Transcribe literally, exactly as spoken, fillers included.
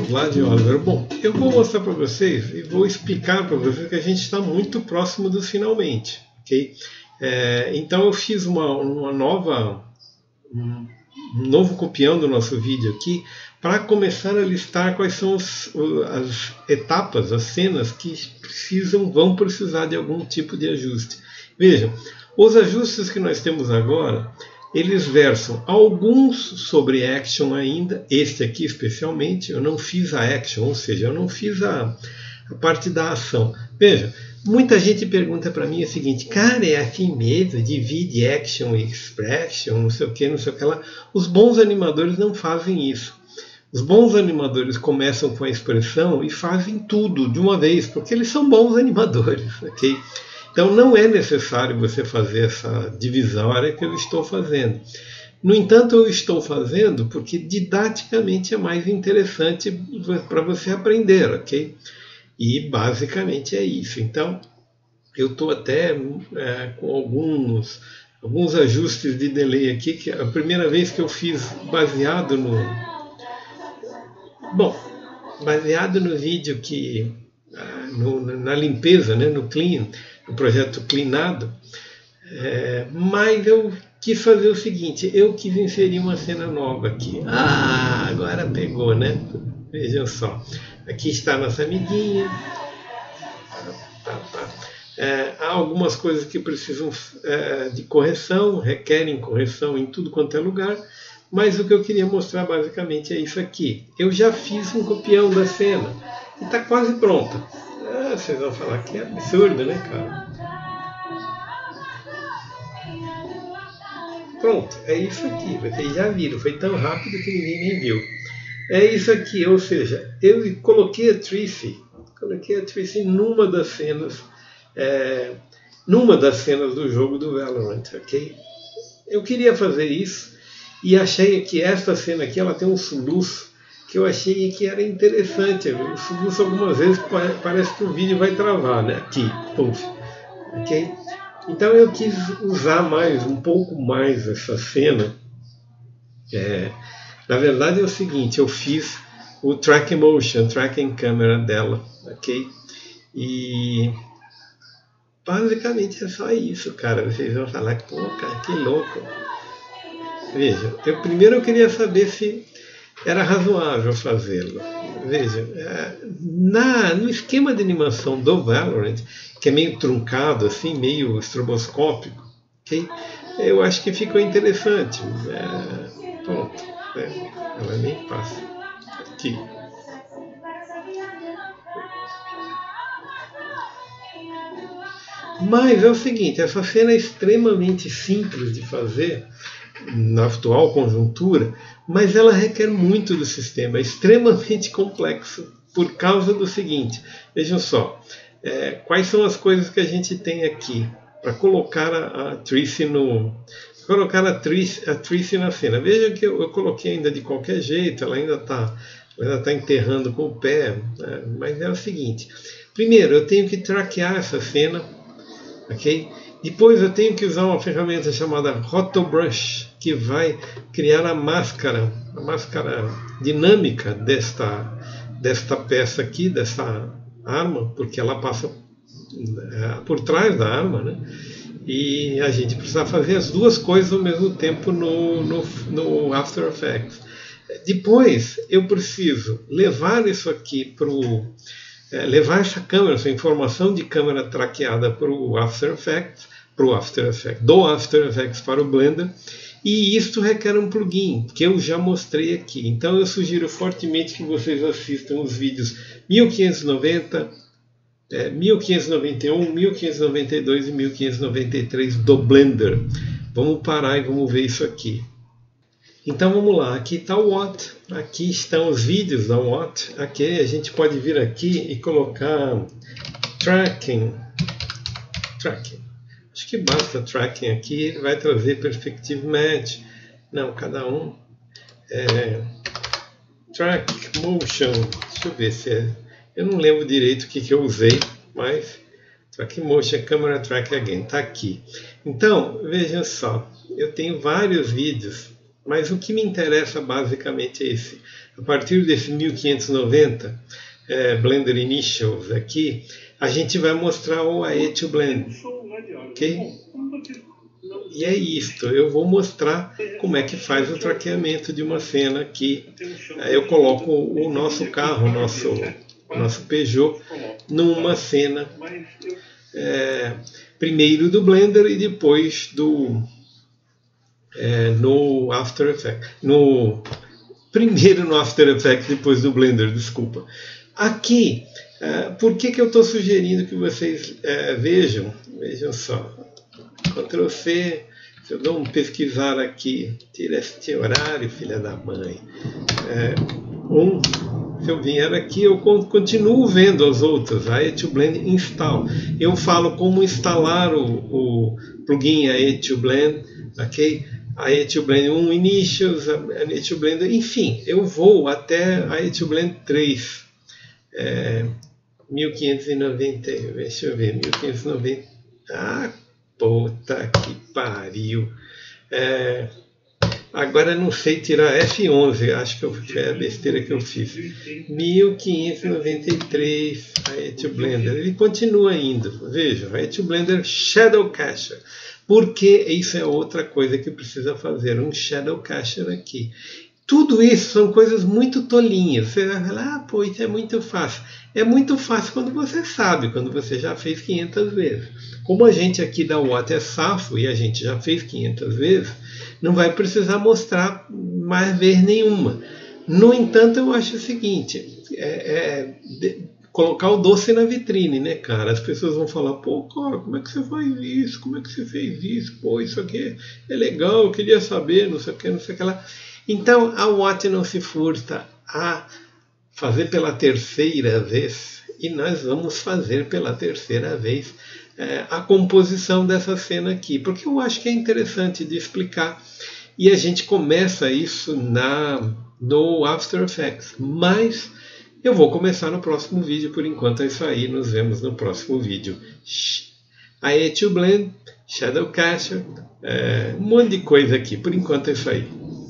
Vamos lá, de Oliver. Bom, eu vou mostrar para vocês e vou explicar para vocês que a gente está muito próximo dos finalmente, ok? É, então eu fiz uma, uma nova, um novo copião do nosso vídeo aqui para começar a listar quais são os, as etapas, as cenas que precisam, vão precisar de algum tipo de ajuste. Vejam, os ajustes que nós temos agora, eles versam alguns sobre action ainda, este aqui especialmente, eu não fiz a action, ou seja, eu não fiz a, a parte da ação. Veja, muita gente pergunta para mim o seguinte, cara, é assim mesmo, divide action e expression, não sei o que, não sei o que lá. Os bons animadores não fazem isso. Os bons animadores começam com a expressão e fazem tudo de uma vez, porque eles são bons animadores, ok? Então não é necessário você fazer essa divisória que eu estou fazendo. No entanto, eu estou fazendo porque didaticamente é mais interessante para você aprender, ok? E basicamente é isso. Então eu estou até é, com alguns, alguns ajustes de delay aqui, que a primeira vez que eu fiz baseado no... Bom, baseado no vídeo que... No, na limpeza, né, no clean, no projeto cleanado, é, mas eu quis fazer o seguinte, eu quis inserir uma cena nova aqui. Ah, agora pegou, né? Vejam só, aqui está a nossa amiguinha. Tá, tá. É, há algumas coisas que precisam é, de correção, requerem correção em tudo quanto é lugar, mas o que eu queria mostrar basicamente é isso aqui. Eu já fiz um copião da cena e está quase pronta. Ah, vocês vão falar que é absurdo, né, cara? Pronto, é isso aqui. Vocês já viram, foi tão rápido que ninguém nem viu. É isso aqui, ou seja, eu coloquei a Tracy, coloquei a Tracy numa das cenas, é, numa das cenas do jogo do Valorant, ok? Eu queria fazer isso e achei que esta cena aqui, ela tem um soluço que eu achei que era interessante. O soluço algumas vezes parece que o vídeo vai travar, né? Aqui, puff, ok? Então eu quis usar mais, um pouco mais essa cena. É, na verdade é o seguinte, eu fiz o track motion, tracking camera dela, ok? E basicamente é só isso, cara. Vocês vão falar que, pô, cara, que louco. Veja, eu, primeiro eu queria saber se era razoável fazê-lo. Veja, na, no esquema de animação do Valorant, que é meio truncado, assim, meio estroboscópico, okay? Eu acho que ficou interessante. É, pronto, né? Ela nem passa. Aqui. Mas é o seguinte, essa cena é extremamente simples de fazer na atual conjuntura, mas ela requer muito do sistema, é extremamente complexo por causa do seguinte, vejam só, é, quais são as coisas que a gente tem aqui para colocar a, a Tracy no, colocar a Tracy, a Tracy na cena. Veja que eu, eu coloquei ainda de qualquer jeito, ela ainda está ainda tá enterrando com o pé, né? Mas é o seguinte, primeiro eu tenho que traquear essa cena, ok? Depois eu tenho que usar uma ferramenta chamada Rotobrush, que vai criar a máscara, a máscara dinâmica desta, desta peça aqui, dessa arma, porque ela passa é, por trás da arma, né? E a gente precisa fazer as duas coisas ao mesmo tempo no, no, no After Effects. Depois eu preciso levar isso aqui para o... É, levar essa câmera, essa informação de câmera traqueada para o After Effects, para o After Effects, do After Effects para o Blender, e isto requer um plugin, que eu já mostrei aqui. Então eu sugiro fortemente que vocês assistam os vídeos mil quinhentos e noventa, é, mil quinhentos e noventa e um, mil quinhentos e noventa e dois e mil quinhentos e noventa e três do Blender. Vamos parar e vamos ver isso aqui. Então vamos lá, aqui está o Watt, aqui estão os vídeos da Watt, aqui a gente pode vir aqui e colocar tracking, tracking, acho que basta tracking aqui, ele vai trazer perspective match, não, cada um, é, track motion, deixa eu ver se é, eu não lembro direito o que, que eu usei, mas track motion, camera track again, está aqui. Então, vejam só, eu tenho vários vídeos, mas o que me interessa basicamente é esse. a partir desse mil quinhentos e noventa é, Blender Initials aqui, a gente vai mostrar o A E to Blend, ok? E é isto, eu vou mostrar como é que faz o traqueamento de uma cena aqui. Eu coloco o nosso carro, o nosso, o nosso Peugeot, numa cena, é, primeiro do Blender e depois do é, no After Effects. No, primeiro no After Effects, depois do Blender, desculpa. Aqui, é, por que, que eu estou sugerindo que vocês é, vejam? Vejam só. Ctrl C, se eu dou um pesquisar aqui, tira este horário, filha da mãe. É, um, se eu vier aqui, eu continuo vendo as outras, A E to Blend Install. Eu falo como instalar o, o plugin A E to Blend, ok? A E to Blend um Initials, A E to Blend, enfim, eu vou até A E to Blend três. É, mil quinhentos e noventa, deixa eu ver, mil quinhentos e noventa. Ah, puta que pariu. É, agora não sei tirar F onze, acho que eu, é a besteira que eu fiz. mil quinhentos e noventa e três, A E to Blender. Ele continua indo. Veja, A E to Blender Shadow Cacher. Porque isso é outra coisa que precisa fazer, um Shadow Cacher aqui. Tudo isso são coisas muito tolinhas. Você vai falar, ah, pô, isso é muito fácil. É muito fácil quando você sabe, quando você já fez quinhentas vezes. Como a gente aqui da Watt é safo e a gente já fez quinhentas vezes, não vai precisar mostrar mais vez nenhuma. No entanto, eu acho o seguinte, é, é, de, colocar o doce na vitrine, né, cara? As pessoas vão falar, pô, cara, como é que você faz isso? Como é que você fez isso? Pô, isso aqui é legal, eu queria saber, não sei o que, não sei o que lá. Então, a Watt não se furta a fazer pela terceira vez, e nós vamos fazer pela terceira vez é, a composição dessa cena aqui, porque eu acho que é interessante de explicar, e a gente começa isso na, no After Effects, mas eu vou começar no próximo vídeo, por enquanto é isso aí, nos vemos no próximo vídeo. A E to Blend, Shadow Cacher, é, um monte de coisa aqui, por enquanto é isso aí.